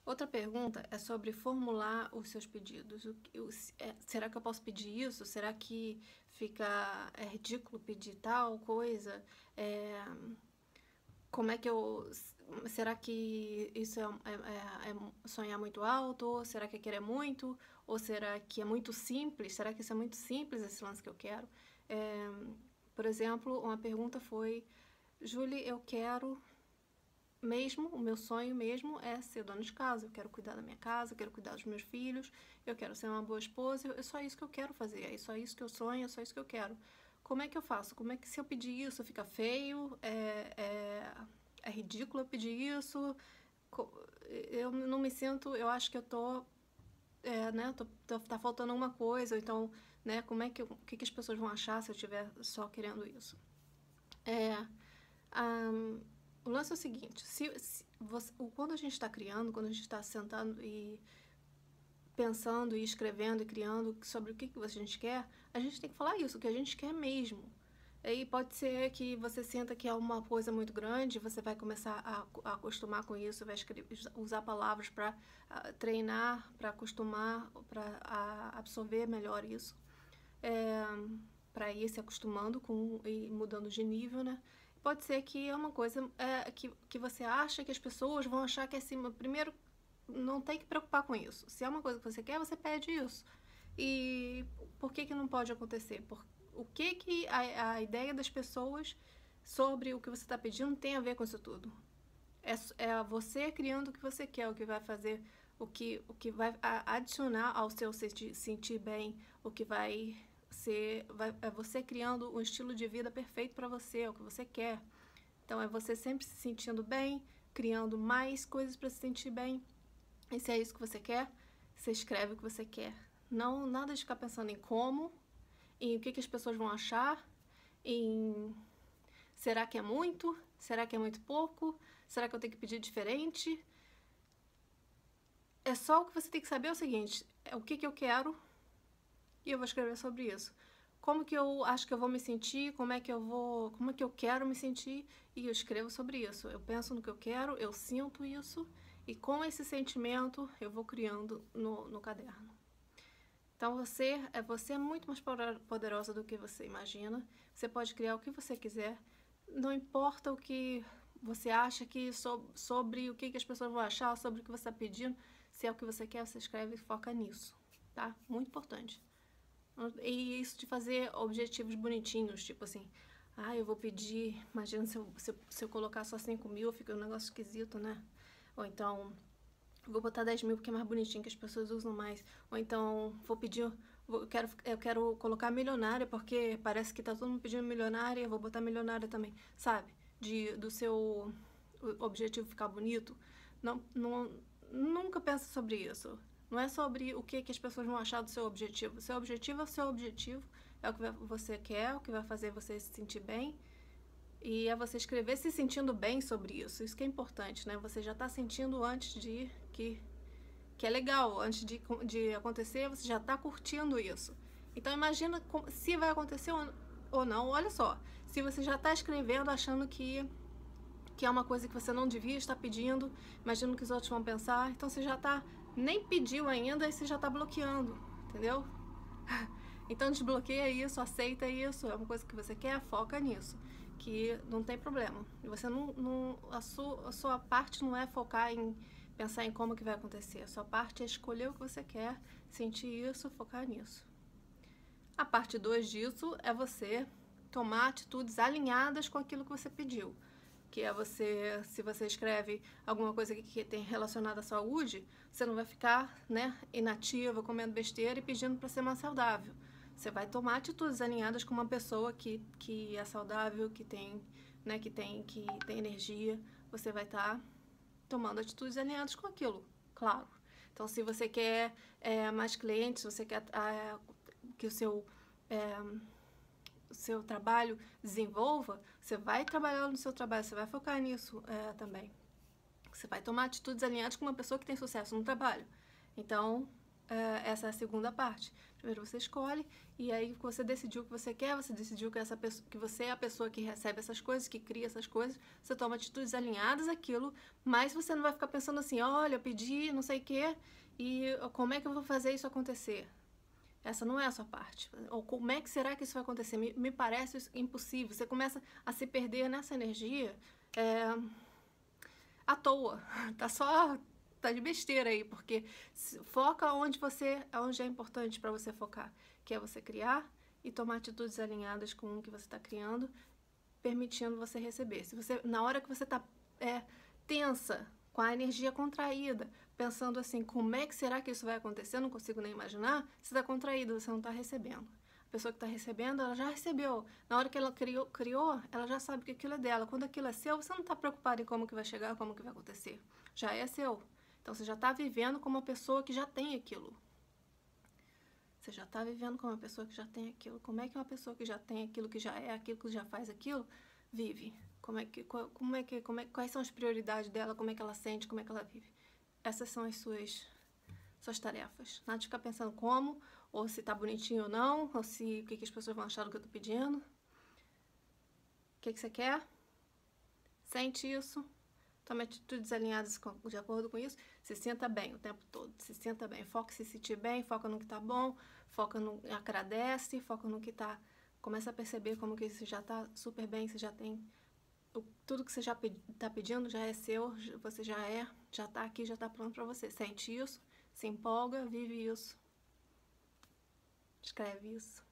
Outra pergunta é sobre formular os seus pedidos. Será que eu posso pedir isso? Será que é ridículo pedir tal coisa? É, como é que eu. Será que isso é sonhar muito alto? Ou será que é querer muito? Ou será que é muito simples? Será que isso é muito simples, esse lance que eu quero? É, por exemplo, uma pergunta foi: Julie, eu quero mesmo, o meu sonho mesmo é ser dona de casa. Eu quero cuidar da minha casa, eu quero cuidar dos meus filhos, eu quero ser uma boa esposa, é só isso que eu quero fazer, é só isso que eu sonho, é só isso que eu quero. Como é que eu faço? Como é que, se eu pedir isso, fica feio? É ridículo eu pedir isso? Eu não me sinto, eu acho que eu tô, né, tá faltando alguma coisa, ou então, né, o que as pessoas vão achar se eu estiver só querendo isso? É, um, o lance é o seguinte, quando a gente está criando, quando a gente está sentando e pensando e escrevendo e criando sobre o que a gente quer, a gente tem que falar isso, o que a gente quer mesmo. E pode ser que você sinta que é uma coisa muito grande, você vai começar a acostumar com isso, vai usar palavras para treinar, para acostumar, para absorver melhor isso. Para ir se acostumando e mudando de nível, né? Pode ser que é uma coisa que você acha que as pessoas vão achar que é assim. Primeiro, não tem que preocupar com isso. Se é uma coisa que você quer, você pede isso. E por que não pode acontecer? O que a ideia das pessoas sobre o que você está pedindo tem a ver com isso tudo? É você criando o que você quer, o que vai fazer, o que vai adicionar ao seu sentir bem, o que é você criando um estilo de vida perfeito para você, é o que você quer. Então é você sempre se sentindo bem, criando mais coisas para se sentir bem. E se é isso que você quer, você escreve o que você quer. Não, nada de ficar pensando em como, em o que as pessoas vão achar, em será que é muito? Será que é muito pouco? Será que eu tenho que pedir diferente? É só o que você tem que saber é o seguinte, é o que eu quero e eu vou escrever sobre isso. Como que eu acho que eu vou me sentir, como é que eu quero me sentir e eu escrevo sobre isso. Eu penso no que eu quero, eu sinto isso e com esse sentimento eu vou criando no caderno. Então você é muito mais poderosa do que você imagina. Você pode criar o que você quiser. Não importa o que você acha que sobre o que as pessoas vão achar, sobre o que você está pedindo. Se é o que você quer, você escreve e foca nisso, tá? Muito importante. E isso de fazer objetivos bonitinhos, tipo assim, eu vou pedir, imagina se eu colocar só 5.000, fica um negócio esquisito, né? Ou então, vou botar 10.000 porque é mais bonitinho, que as pessoas usam mais. Ou então, eu quero colocar milionária porque parece que tá todo mundo pedindo milionária, eu vou botar milionária também, sabe? Do seu objetivo ficar bonito. Nunca pensa sobre isso. Não é sobre o que as pessoas vão achar do seu objetivo. Seu objetivo é o seu objetivo, é o que você quer, o que vai fazer você se sentir bem. E é você escrever se sentindo bem sobre isso. Isso que é importante, né? Você já está sentindo antes de que é legal. Antes de acontecer, você já está curtindo isso. Então imagina se vai acontecer ou não. Olha só, se você já está escrevendo achando que é uma coisa que você não devia estar pedindo, imagina o que os outros vão pensar, então você já está, nem pediu ainda e você já está bloqueando, entendeu? Então desbloqueia isso, aceita isso, é uma coisa que você quer, foca nisso, que não tem problema. Você a sua parte não é focar em pensar em como que vai acontecer, a sua parte é escolher o que você quer, sentir isso, focar nisso. A parte 2 disso é você tomar atitudes alinhadas com aquilo que você pediu. Que é se você escreve alguma coisa que tem relacionada à saúde, você não vai ficar, né, inativa, comendo besteira e pedindo para ser mais saudável. Você vai tomar atitudes alinhadas com uma pessoa que é saudável, que tem energia. Você vai estar tomando atitudes alinhadas com aquilo, claro. Então, se você quer mais clientes, se você quer que o seu trabalho desenvolva, você vai trabalhar no seu trabalho, você vai focar nisso também. Você vai tomar atitudes alinhadas com uma pessoa que tem sucesso no trabalho. Então, essa é a segunda parte. Primeiro você escolhe, e aí você decidiu o que você quer, você decidiu que, que você é a pessoa que recebe essas coisas, que cria essas coisas, você toma atitudes alinhadas àquilo, mas você não vai ficar pensando assim, olha, eu pedi não sei o quê, e como é que eu vou fazer isso acontecer? Essa não é a sua parte. Ou como é que será que isso vai acontecer? Me parece impossível. Você começa a se perder nessa energia à toa. Tá de besteira aí, porque foca onde é importante para você focar, que é você criar e tomar atitudes alinhadas com o que você está criando, permitindo você receber. Se você, na hora que você está tensa, com a energia contraída, pensando assim, como é que será que isso vai acontecer? Eu não consigo nem imaginar. Você está contraído, você não está recebendo. A pessoa que está recebendo, ela já recebeu. Na hora que ela criou, ela já sabe que aquilo é dela. Quando aquilo é seu, você não está preocupado em como que vai chegar, como que vai acontecer. Já é seu. Então, você já está vivendo como uma pessoa que já tem aquilo. Você já está vivendo como uma pessoa que já tem aquilo. Como é que uma pessoa que já tem aquilo, que já é aquilo, que já faz aquilo, vive? Quais são as prioridades dela? Como é que ela sente? Como é que ela vive? Essas são as suas tarefas. Nada de ficar pensando como, ou se tá bonitinho ou não, ou se o que as pessoas vão achar do que eu tô pedindo. O que você quer? Sente isso. Tome atitudes alinhadas de acordo com isso. Se sinta bem o tempo todo. Se sinta bem. Foca em se sentir bem, foca no que tá bom, foca no. Agradece, foca no que tá. Começa a perceber como que você já tá super bem, você já tem. Tudo que você já tá pedindo já é seu, você já tá aqui, já tá pronto para você. Sente isso, se empolga, vive isso. Escreve isso.